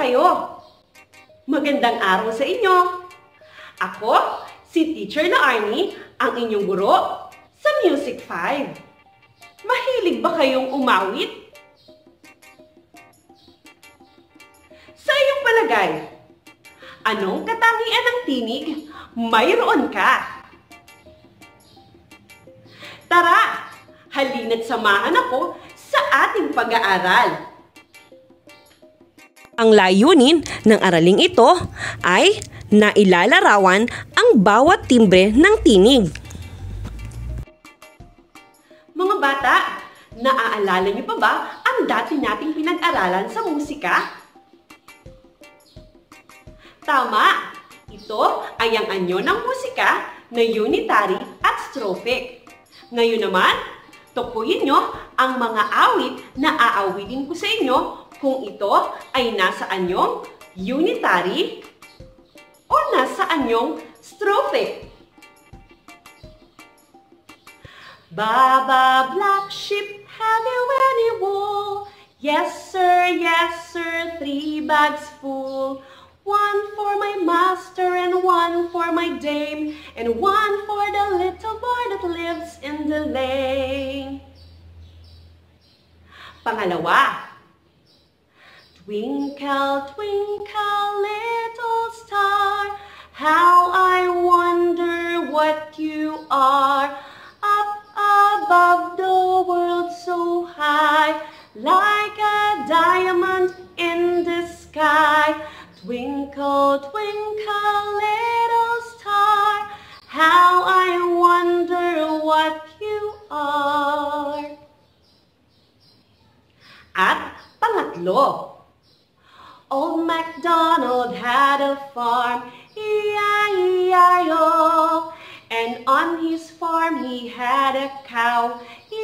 kayo? Magandang araw sa inyo! Ako, si Teacher na Arnie, ang inyong guro sa Music 5. Mahilig ba kayong umawit? Sa iyong palagay, anong katangian ng tinig mayroon ka? Tara, halina't samahan ako sa ating pag-aaral. Ang layunin ng araling ito ay nailalarawan ang bawat timbre ng tinig. Mga bata, naaalala niyo pa ba ang dati nating pinag-aralan sa musika? Tama! Ito ay ang anyo ng musika na unitary at strophic. Ngayon naman, tukuyin nyo ang mga awit na aawitin ko sa inyo kung ito ay nasa anyong unitary o nasa anyong strophic. Baba, black sheep, have you any wool? Yes, sir, 3 bags full. 1 for my master and 1 for my dame, and 1 for the little boy that lives in the lane. Pangalawa. Twinkle, twinkle, little star, how I wonder what you are. Up above the world so high, like a diamond in the sky. Twinkle, twinkle, little star, how I wonder what you are. At pangatlo. Old MacDonald had a farm, E-I-E-I-O. And on his farm he had a cow,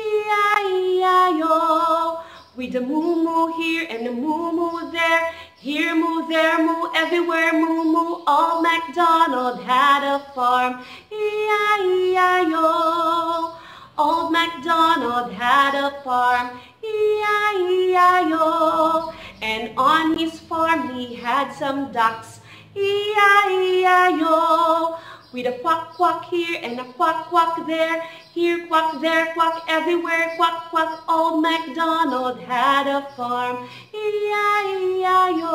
E-I-E-I-O. With a moo-moo here and a moo-moo there, here moo, there moo, everywhere moo-moo. Old MacDonald had a farm, E-I-E-I-O. Old MacDonald had a farm, E-I-E-I-O. And on his farm he had some ducks, E-I-E-I-O. With a quack quack here and a quack quack there, here quack, there quack, everywhere quack quack. Old MacDonald had a farm, E-I-E-I-O.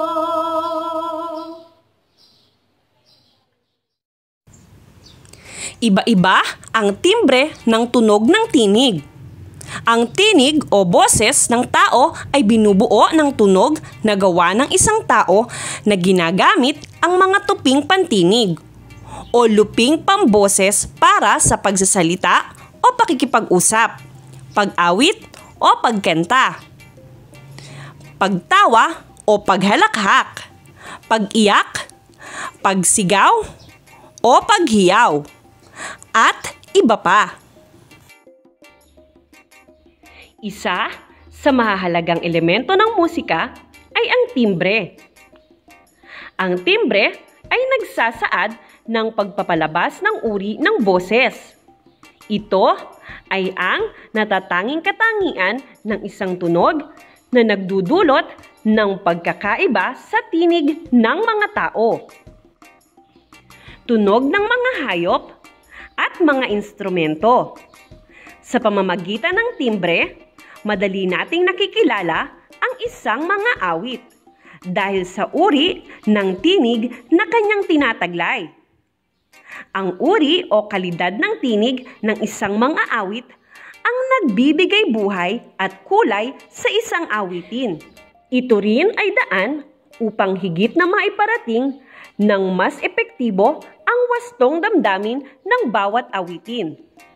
Iba-iba ang timbre ng tunog ng tinig. Ang tinig o boses ng tao ay binubuo ng tunog na gawa ng isang tao na ginagamit ang mga tuping pantinig o luping pamboses para sa pagsasalita o pakikipag-usap, pag-awit o pagkanta, pagtawa o paghalakhak, pag-iyak, pagsigaw o paghiyaw, at iba pa. Isa sa mahahalagang elemento ng musika ay ang timbre. Ang timbre ay nagsasaad ng pagpapalabas ng uri ng boses. Ito ay ang natatanging katangian ng isang tunog na nagdudulot ng pagkakaiba sa tinig ng mga tao, tunog ng mga hayop at mga instrumento. Sa pamamagitan ng timbre, madali nating nakikilala ang isang mga awit dahil sa uri ng tinig na kanyang tinataglay. Ang uri o kalidad ng tinig ng isang mga awit ang nagbibigay buhay at kulay sa isang awitin. Ito rin ay daan upang higit na maiparating ng mas epektibo ang wastong damdamin ng bawat awitin.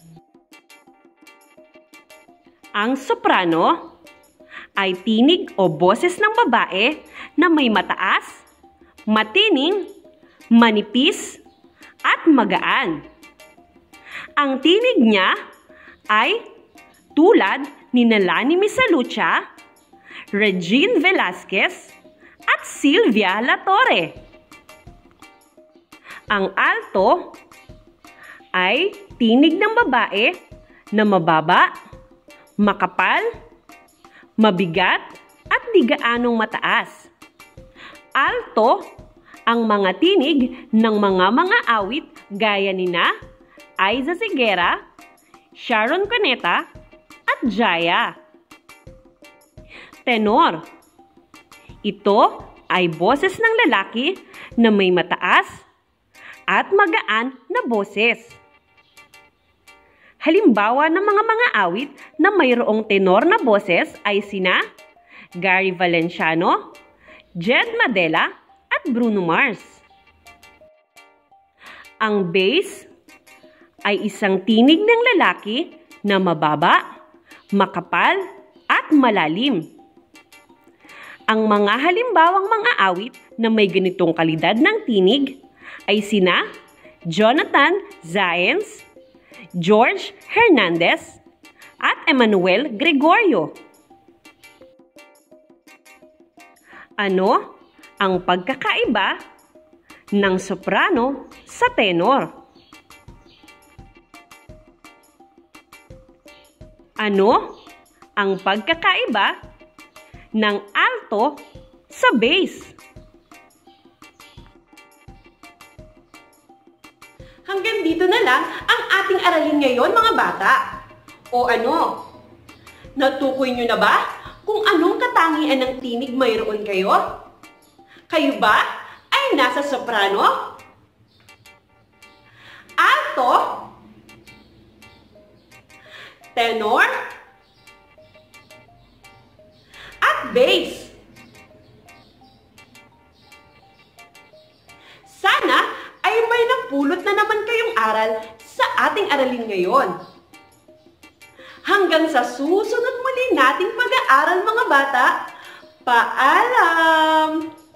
Ang soprano ay tinig o boses ng babae na may mataas, matining, manipis, at magaan. Ang tinig niya ay tulad ni Lani Misalucha, Regine Velasquez, at Sylvia La Torre. Ang alto ay tinig ng babae na mababa, makapal, mabigat at di gaanong mataas. Alto ang mga tinig ng mga awit gaya nina Aiza Sigera, Sharon Cuneta, at Jaya. Tenor. Ito ay boses ng lalaki na may mataas at magaan na boses. Halimbawa ng mga awit na mayroong tenor na boses ay sina Gary Valenciano, Jed Madela, at Bruno Mars. Ang bass ay isang tinig ng lalaki na mababa, makapal, at malalim. Ang mga halimbawang mga awit na may ganitong kalidad ng tinig ay sina Jonathan Zaenz, George Hernandez, at Emmanuel Gregorio. Ano ang pagkakaiba ng soprano sa tenor? Ano ang pagkakaiba ng alto sa bass? Hanggang dito na lang ang ating aralin ngayon, mga bata. O ano? Natukoy nyo na ba kung anong katangian ng tinig mayroon kayo? Kayo ba ay nasa soprano, alto, tenor, at bass? Sana ay may napulot na naman kayong aral sa ating aralin ngayon. Hanggang sa susunod muli nating pag-aaral, mga bata, paalam!